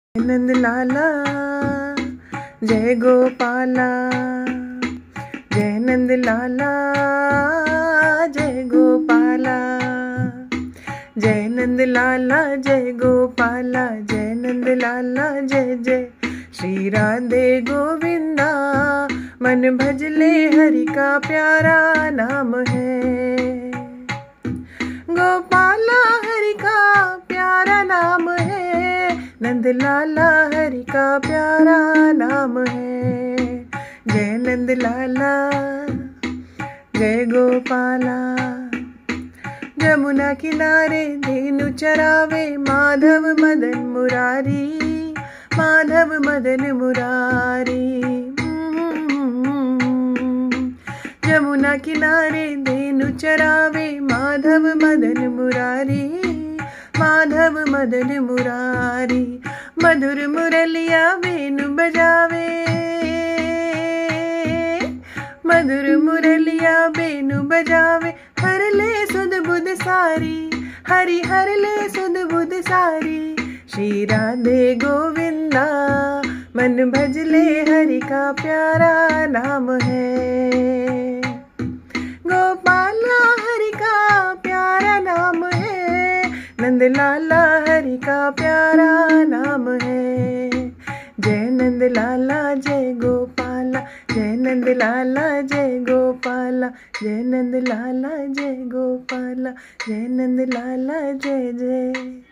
नंद लाला जय गोपाला, जय नंद लाला जय गोपाला, जय नंद लाला जय गोपाला, जय नंद लाला जय जय। श्री राधे गोविंदा मन भजले हरि का प्यारा नाम है। गोपाला हरि का प्यारा नाम है, नंद लाला हरि का प्यारा नाम है। जय नंद लाला जय गोपाला। जमुना किनारे धेनु चरावे माधव मदन मुरारी, माधव मदन मुरारी। जमुना किनारे धेनु चरावे माधव मदन मुरारी, माधव मदन मुरारी। मधुर मुरलिया वेणु बजावे, मधुर मुरलिया वेणु बजावे। हर ले सुध बुध सारी, हरि हर ले सुध बुध सारी। श्री राधे गोविंदा मन भजले हरि का प्यारा नाम है। गोपाला हरि का प्यारा नाम है, नंद लाला हरि का प्यारा नाम है। जय नंद लाला जय गोपाला, जय नंद लाला जय गोपाला, जय नंद लाला जय गोपाला, जय नंद लाला जय जय।